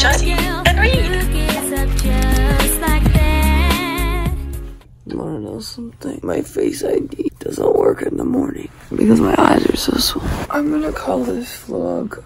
study and read. You wanna know something? My Face ID doesn't work in the morning because my eyes are so swollen. I'm gonna call this vlog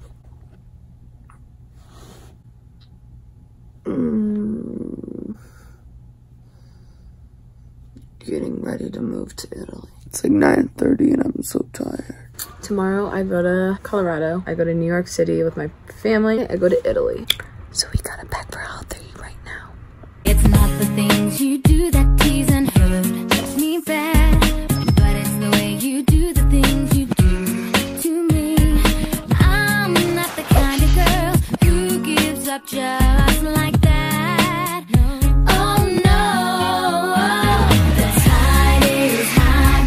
getting ready to move to Italy. It's like 9:30 and I'm so tired. Tomorrow I go to Colorado. I go to New York City with my family. I go to Italy. So we gotta pack for all three right now. It's not the things you do that tease and hurt me bad, but it's the way you do the things you do to me. I'm not the kind of girl who gives up just like that. Oh no, the tide is high,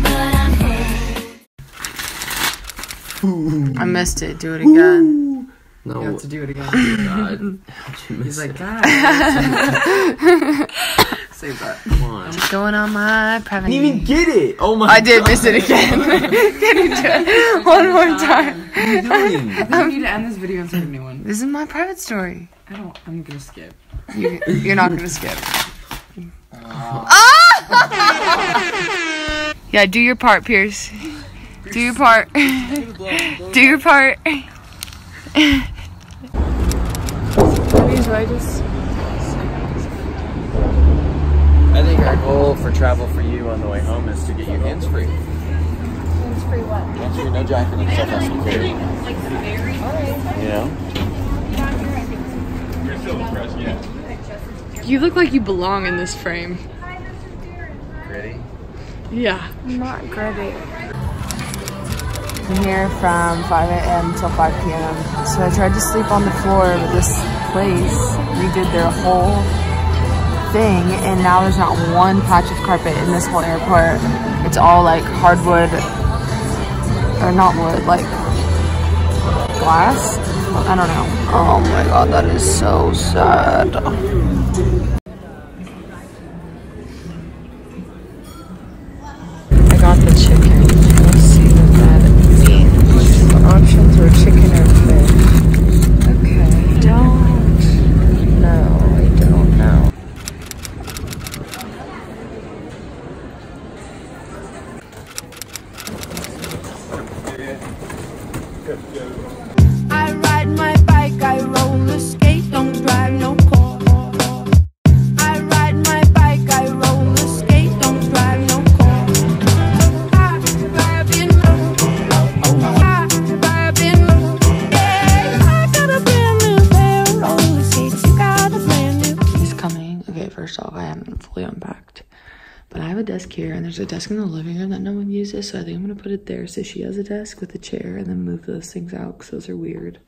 but I'm home. I missed it. Do it again. No. You have to do it again. God. He's like, God. Say that. Come on. I'm going on my private. I didn't even get it. Oh my God. I did miss it again. Can you do it one more time? What are you doing? I think we need to end this video and start a new one. This is my private story. I'm gonna skip. You're not gonna skip. Yeah, do your part, Pierce. Do your part. Do your part. I think our goal for travel for you on the way home is to get you hands-free. Hands-free what? Hands-free, no jacking and stuff has to be carried. You know? You're still impressed, yeah. You look like you belong in this frame. Ready? Yeah. I'm not gritty. I'm here from 5 a.m. till 5 p.m. So I tried to sleep on the floor, but this place redid their whole thing, and now there's not one patch of carpet in this whole airport. It's all like hardwood, or not wood, like glass. I don't know. Oh my God, that is so sad. I got the chicken. Let's see what that means. The options were chicken or fish. Okay, I don't know. I ride my bike, I roller skate, don't drive no car. I ride my bike, I roller skate, don't drive no car. I've been yeah, I got a brand new pair of roller skates, you got a brand new. He's coming. Okay, first off, I haven't fully unpacked. But I have a desk here, and there's a desk in the living room that no one uses, so I think I'm gonna put it there so she has a desk with a chair and then move those things out because those are weird.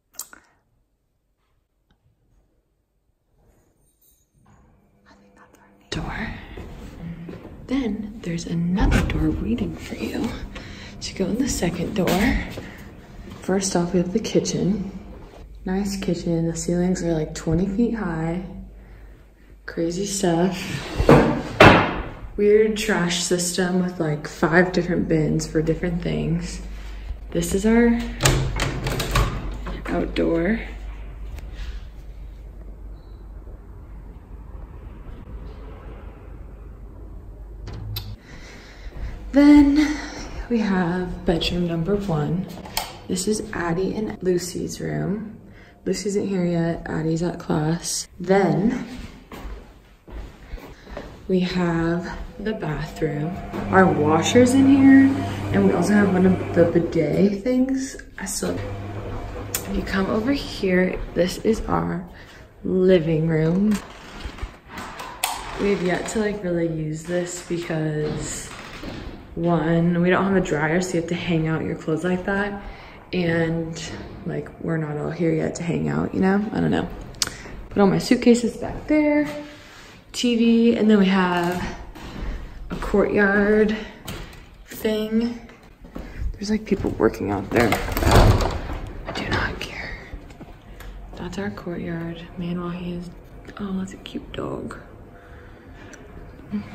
I think that's our door. Then there's another door waiting for you. So you go in the second door. First off, we have the kitchen. Nice kitchen. The ceilings are like 20 feet high. Crazy stuff. Weird trash system with like 5 different bins for different things. This is our outdoor. Then we have bedroom number 1. This is Addie and Lucy's room. Lucy isn't here yet, Addie's at class. Then we have the bathroom. Our washer's in here, and we also have one of the bidet things. So if you come over here, this is our living room. We have yet to like really use this because 1, we don't have a dryer, so you have to hang out your clothes like that. And like, we're not all here yet to hang out, you know? I don't know. Put all my suitcases back there. TV, and then we have a courtyard thing. There's like people working out there. I do not care. That's our courtyard. Meanwhile, he is, oh, that's a cute dog.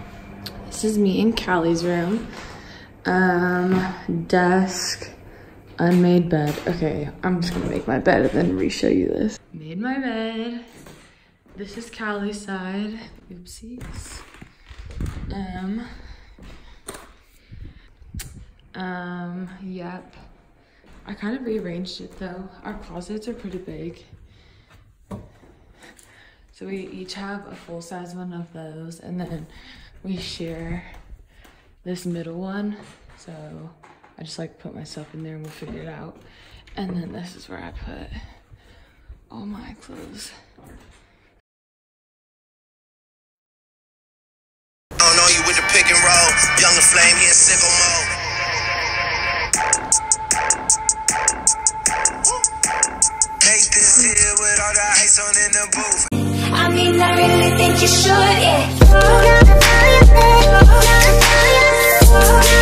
This is me and Callie's room. Desk, unmade bed. Okay, I'm just gonna make my bed and then re-show you this. Made my bed. This is Callie's side. Oopsies. Yep. I kind of rearranged it though. Our closets are pretty big. So we each have a full-size one of those, and then we share this middle one. So I just like put myself in there and we'll figure it out. And then this is where I put all my clothes. I don't know you with the pick and roll. Younger flame, he in sicko mode. Make this here with all the ice on in the booth. I mean, I really think you should, yeah.